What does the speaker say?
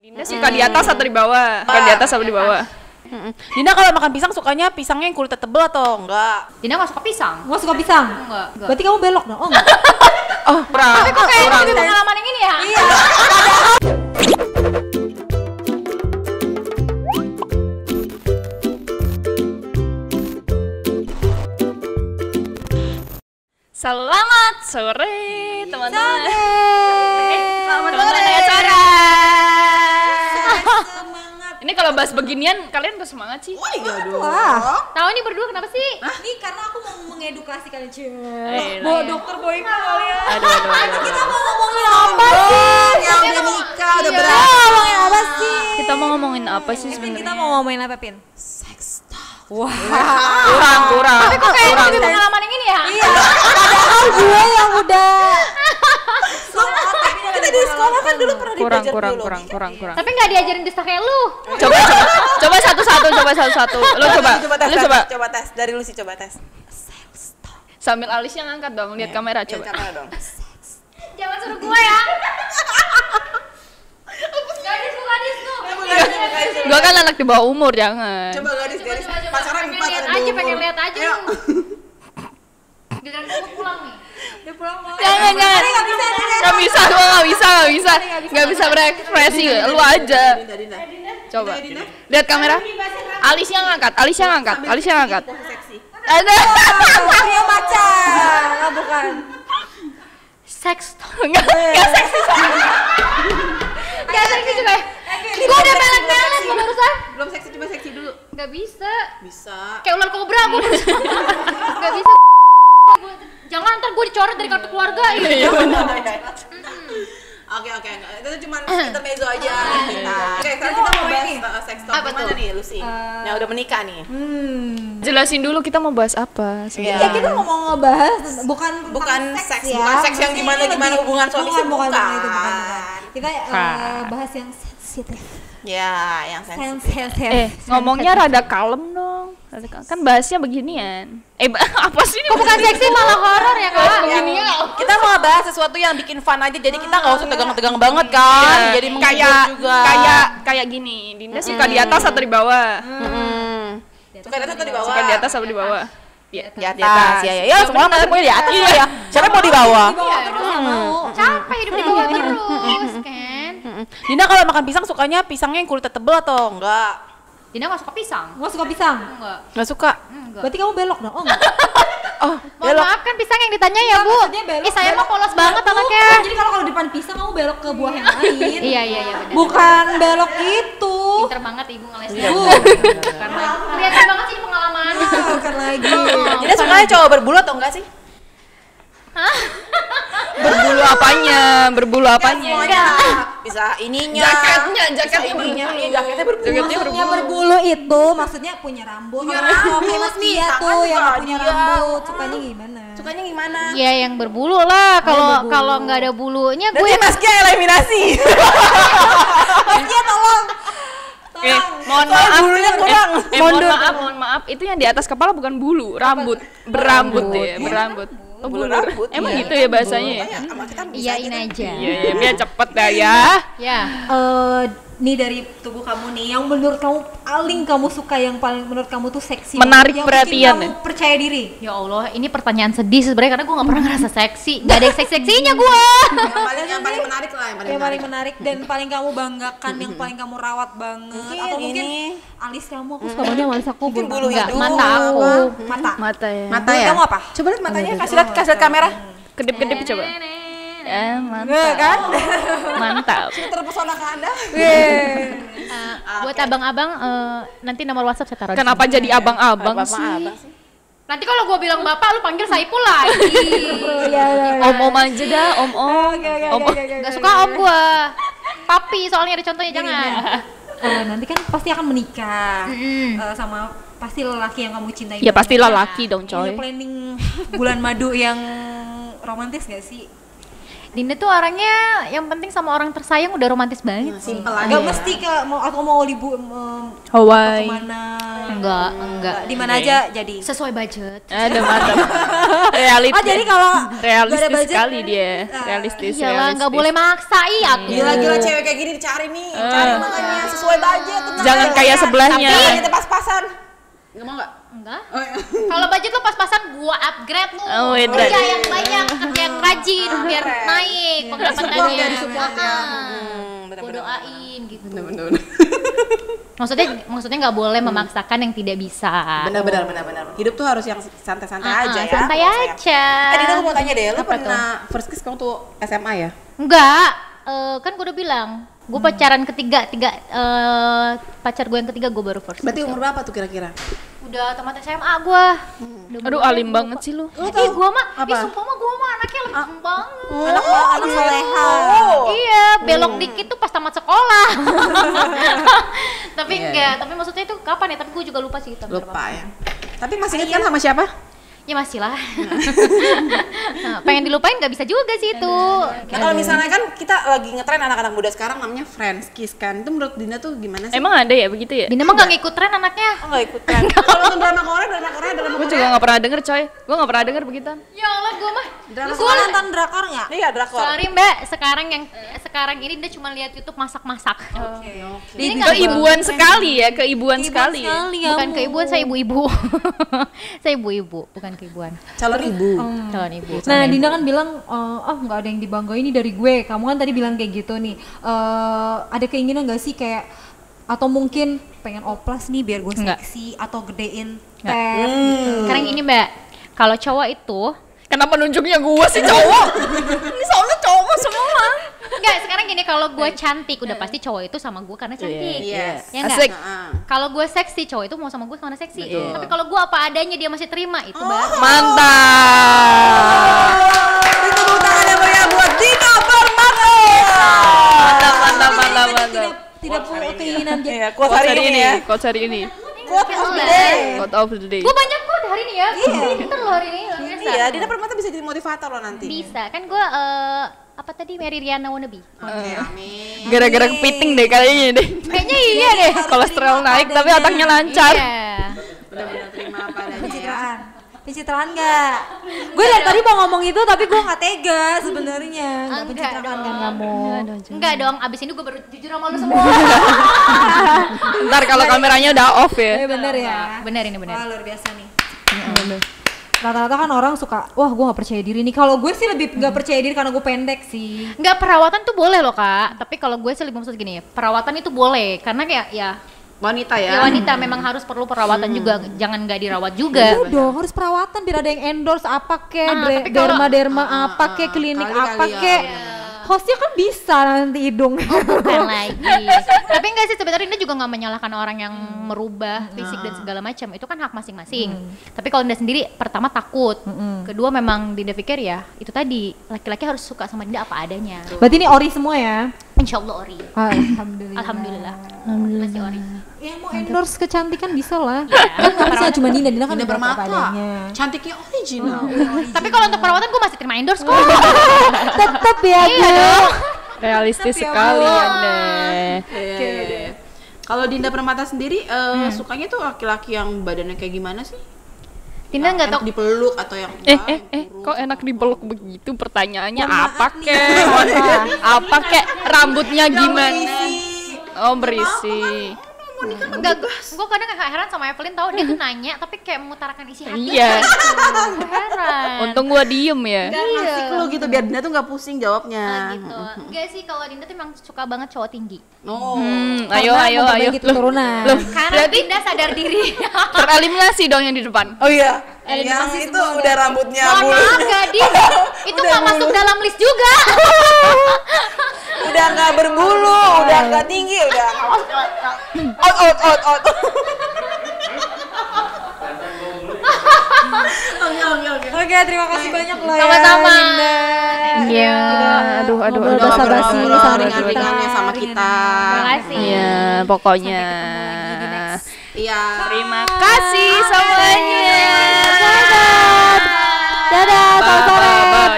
Dinda suka di atas atau di bawah? Suka di atas atau di bawah? Dina kalau makan pisang sukanya pisangnya yang kulitnya tebel atau enggak? Dina nggak suka pisang. Nggak suka pisang? Enggak. Berarti kamu belok dong? Oh enggak. Oh, kurang. Tapi kok kayak Kurang. lebih pengalaman yang ini ya? Iya. Selamat sore, teman-teman. Selamat Teman-teman sore. acara. Semangat. Ini kalau bahas beginian, kalian tuh semangat sih. Oh iya dong. Wah. Tahu ini berdua kenapa sih? Ini karena aku mau mengedukasi kalian. Iya. Bawa dokter Boyka kalian. Aduh. Kita mau ngomongin apa sih? Yang udah nikah, udah Iya. berani. Ngomongin apa sih? Kita mau ngomongin apa sih Pin, sebenarnya? kita mau ngomongin apa, Pin? Sex talk. Wah. Kurang. Tapi kok kayak lebih pengalaman yang ini ya? Iya. Padahal gue yang udah. Kita di sekolah kan dulu pernah Kurang. Tapi nggak diajarin desa kayak lu. Coba satu-satu. Lo coba. Coba tes. Dari lu sih coba tes. Sambil alisnya ngangkat dong, lihat kamera coba. Coba dong. Jangan suruh gua ya. Gadis lu. Gua kan anak di bawah umur, jangan. Coba gadis. Pacaran Pengen 4 lihat ada aja, 20. pengen lihat aja Ayo. lu. Giliran gua pulang nih. Udah pulang mau. Jangan. Gak bisa berekspresi, lu aja. Dinda. Coba. Lihat kamera. Alisnya ngangkat. Seksi. Ada. Dia pacar. Oh, bukan. Seks. Enggak seksi. Gak seksi juga ya? Gua udah pelet-pelet gua barusan. Belum seksi, coba seksi dulu. Gak bisa. Bisa. Kayak ular kobra gua. Gak bisa. Jangan ntar gua dicoret dari kartu keluarga. Iya. Oke. Itu cuma intermezzo aja kita. Oke, sekarang kita mau bahas sex talk. Apa Gimana tuh? nih Lucy? Yang udah menikah nih. Jelasin dulu kita mau bahas apa Iya. Ya kita mau ngebahas bukan seks, ya. bukan seks yang gimana hubungan suami istri, bukan. bukan. Kita Bukan. bahas yang sensitif. Ya, yang sensitif. Ngomongnya rada kalem dong. Kan bahasnya beginian. Apa sih ini? Kok bukan seksi malah horor ya kak? Beginian. Kita mau bahas sesuatu yang bikin fun aja, jadi kita nggak usah tegang-tegang banget kan. Jadi menghibur juga. Kayak gini. Dinda suka di atas atau di bawah? Suka di atas atau di bawah? Suka di atas atau di bawah? Iya. Di atas. Ya, semua masih mau di atas ya. Siapa mau di bawah? Capek hidup di bawah terus kan? Dina kalau makan pisang sukanya pisangnya yang kulitnya tebel atau enggak? Dina nggak suka pisang. Nggak suka pisang? Enggak. Nggak suka. Enggak. Berarti kamu belok dong? Oh enggak. Mohon maaf kan pisang yang ditanya ya bu. Maksudnya belok. Ih saya mah polos banget anaknya. Jadi kalau di depan pisang kamu belok ke buah yang lain. Iya benar. Bukan belok itu. Pinter banget ibu ngelesnya. Bu. Karena kelihatan banget sih ini pengalaman. Bukan lagi. Dina sukanya cowok berbulu atau enggak sih? Berbulu apanya? Bisa ininya. Jaketnya Ininya, jaketnya berbulu. Maksudnya berbulu itu maksudnya punya rambut. Kayak Mas Dia tuh yang nggak punya rambut. Sukanya gimana? Sukanya gimana? Ya yang berbulu lah. Kalau nggak ada bulunya gue. Berarti Mas Kia eliminasi. Mas Dia tolong. Mohon Soalnya maaf. bulunya kurang. Mohon maaf. Itu yang di atas kepala bukan bulu, rambut. Berambut ya, berambut. Oh, Bulu rambut. Emang gitu ya bahasanya ya? Iyain aja. Iya, biar cepet dah ya. Ya. Nih dari tubuh kamu nih, yang menurut kamu paling kamu suka, yang paling menurut kamu tuh seksi, Menarik yang perhatian bikin ya? kamu percaya diri. Ya Allah, ini pertanyaan sedih sebenarnya karena gue nggak pernah ngerasa seksi. Gak ada yang seksi-seksinya gue. Yang paling menarik lah, Yang paling menarik dan paling kamu banggakan, yang paling kamu rawat banget. Atau mungkin alis kamu, aku suka banget sama alis aku. Mungkin bulu Enggak, hidung. mata aku. Mata ya. Mata Bulu ya? kamu apa? Coba lihat matanya, kasih lihat kamera. Kedip-kedip coba. Enggak kan? Mantap. Terpesona ke Anda. Buat abang-abang, nanti nomor WhatsApp saya taruh. di Kenapa sini. jadi abang-abang sih? Nanti kalau gue bilang bapak, lu panggil Saipul lagi. Om-om aja dah, om-om. Gak suka om gue. Papi soalnya ada contohnya jangan. Nanti kan pasti akan menikah sama pasti lelaki yang kamu cintai. Ya pasti banget. lelaki dong Punya coy. planning bulan madu yang romantis gak sih? Dinda tuh orangnya yang penting sama orang tersayang udah romantis banget sih. Simpel aja. Gak mesti mau libu Hawaii. kemana. Enggak. Di mana aja jadi. Sesuai budget. Ada mantap. Realistis. Oh jadi kalau realistis gak ada budget, sekali dia. Realistis. Iyalah, nggak boleh maksa iya tuh. Gila-gila cewek kayak gini dicari nih. Cari makanya sesuai budget. tenang Jangan aja. kayak sebelahnya. Tapi kita pas-pasan. Enggak mau enggak? Enggak. Kalau budget lo pas-pasan gua upgrade lu. Oh, wait, kerja that- yang banyak, kerja yang rajin biar naik pendapatannya. dari support ya. Gua doain gitu. Bener. Maksudnya nggak boleh memaksakan yang tidak bisa. Benar. Hidup tuh harus yang santai-santai aja ya. Santai sayang. aja. Dina aku mau tanya deh, lu Apa pernah first kiss kamu tuh SMA ya? Enggak, kan gue udah bilang, gue pacaran pacar gue yang ketiga gue baru first. Berarti umur berapa tuh kira-kira? Udah tamat SMA gue. Aduh, alim banget sih lu. Ih gue mah, Apa? sumpah mah gue mah anaknya lempeng banget. anak soleha. Iya, belok dikit tuh pas tamat sekolah. Tapi Iya, enggak, tapi maksudnya itu kapan ya? Tapi gue juga lupa sih. Lupa ya. Tapi masih ingat kan sama siapa? Ya masih lah. Nah, pengen dilupain nggak bisa juga sih itu. Nah kalau misalnya kan kita lagi ngetren anak-anak muda sekarang namanya friends kiss kan. Itu menurut Dina tuh gimana sih? Emang ada ya begitu ya? Dina mah nggak ngikut tren anaknya. Oh, nggak ikut tren. Kalau nonton drama Korea Gue juga gak pernah denger coy. Gue gak pernah denger begituan. Ya Allah, gue mah. Terus gue nonton drakor nggak? Iya, drakor. Sorry Mbak, sekarang ini dia cuma lihat YouTube masak-masak. Ini nggak Keibuan sekali ya, keibuan sekali. bukan keibuan, saya ibu-ibu. Saya ibu-ibu, bukan keibuan. Calon ibu. Calon ibu. Nah, Dinda kan bilang, nggak ada yang dibanggain ini dari gue. Kamu kan tadi bilang kayak gitu nih. Ada keinginan nggak sih kayak atau mungkin pengen oplas nih biar gue Nggak. seksi atau gedein Nggak. tet. Sekarang ini Mbak, kalau cowok itu Kenapa nunjuknya gue sih cowok? Ini soalnya cowok semua. enggak, sekarang gini, kalau gue cantik udah pasti cowok itu sama gue karena cantik. Yes. Ya enggak? Asik. Kalau gue seksi, cowok itu mau sama gue karena seksi. Tapi kalau gue apa adanya dia masih terima, itu baru. Mantap. Itu tepuk tangan yang meriah buat Dina Permata. Mantap. Tidak punya keinginan jadi Iya, quote hari ini ya. Quote hari ini. Quote of the day. Quote of the day. Gue banyak kok hari ini ya. Pinter loh hari ini. luar biasa. Iya, Dina Permata bisa jadi motivator loh nanti. Bisa, kan gue apa tadi, Mary Riana wannabe. Oke, amin. Gara-gara kepiting deh kayaknya deh. Kayaknya iya deh. Kolesterol naik tapi otaknya lancar. Iya. Benar-benar terima apa adanya ya. pencitraan. Pencitraan nggak? Gue dari tadi mau ngomong itu tapi gue nggak tega sebenarnya. Nggak pencitraan kan kamu? Enggak dong, abis ini gue baru jujur sama lu semua. Ntar kalau kameranya udah off ya. Bener ya. Bener ini bener. Wah, luar biasa nih. Rata-rata kan orang suka, wah gue nggak percaya diri nih. Kalau gue sih lebih nggak percaya diri karena gue pendek sih. Enggak, perawatan tuh boleh loh Kak. Tapi kalau gue sih lebih maksud gini, perawatan itu boleh karena kayak ya Wanita ya. wanita memang harus perlu perawatan juga, jangan nggak dirawat juga. Iya dong, harus perawatan biar ada yang endorse apa kek, tapi kalau- derma apa kek, klinik kali-kali apa ya. kek. Hostnya kan bisa nanti hidung. Bukan lagi. Tapi enggak sih, sebenarnya ini juga nggak menyalahkan orang yang merubah fisik dan segala macam. Itu kan hak masing-masing. Tapi kalau Dinda sendiri, pertama takut. Kedua memang Dinda pikir ya, itu tadi laki-laki harus suka sama Dinda apa adanya. Berarti ini ori semua ya? Insya Allah ori. Alhamdulillah. Alhamdulillah. Masih ori. Ya mau endorse kecantikan bisa lah. Iya. Kan nggak bisa cuma Dinda kan Dina udah apa Permata. adanya. Cantiknya original. Tapi kalau untuk perawatan gue masih terima endorse kok. Tetep ya, Iya Bu. dong. Realistis Tetep ya, sekali Bu. Anda. Iya. Kalau Dinda Permata sendiri sukanya tuh laki-laki yang badannya kayak gimana sih? Dinda nggak Enak tahu. dipeluk atau yang Kok enak dipeluk begitu? Pertanyaannya apa kek? Apa kek? Rambutnya gimana? Oh, berisi. Enggak, gue kadang kayak heran sama Evelyn tau, dia tuh nanya tapi kayak mengutarakan isi hati. Iya. Gue heran. Untung gua diem ya. asik lu gitu biar Dinda tuh nggak pusing jawabnya. Gitu. Enggak sih, kalau Dinda tuh memang suka banget cowok tinggi. Oh. Ayo. Memperbaiki Loh, keturunan. Karena Dinda sadar diri. tereliminasi dong yang di depan. Oh iya. Yang itu udah rambutnya Mohon bulu. maaf Gadis, itu nggak masuk dalam list juga. Udah nggak berbulu, udah nggak tinggi, udah nggak masuk. Out. Oke. Oke, terima kasih banyak loh ya. Sama-sama. Dinda. Iya. Aduh. Ngobrol Udah basa-basi ngobrol sama ringan-ringannya sama kita. Terima kasih. Iya, pokoknya. Iya. Terima kasih semuanya. Dadah, selamat sore. Bye.